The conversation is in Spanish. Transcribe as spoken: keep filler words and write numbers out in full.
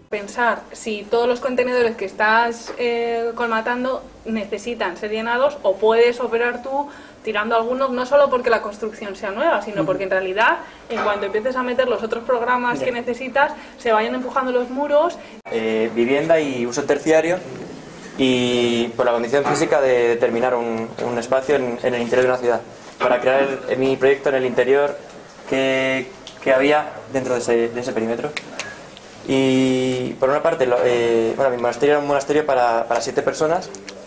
Pensar si todos los contenedores que estás eh, colmatando necesitan ser llenados o puedes operar tú tirando algunos, no solo porque la construcción sea nueva, sino porque en realidad en cuanto empieces a meter los otros programas que necesitas se vayan empujando los muros. Eh, vivienda y uso terciario, y por la condición física de determinar un, un espacio en, en el interior de una ciudad para crear el, mi proyecto en el interior que, que había dentro de ese, de ese perímetro. Y por una parte, lo, eh, bueno, mi monasterio era un monasterio para, para siete personas,